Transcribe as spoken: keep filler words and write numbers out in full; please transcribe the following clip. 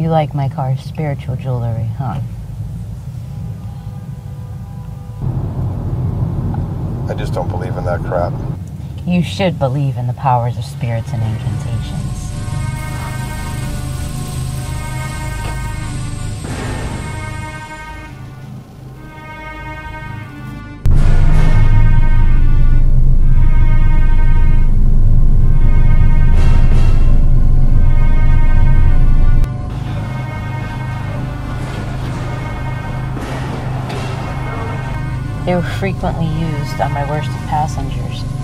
You like my car's spiritual jewelry, huh? I just don't believe in that crap. You should believe in the powers of spirits and incantations. They were frequently used on my worst of passengers.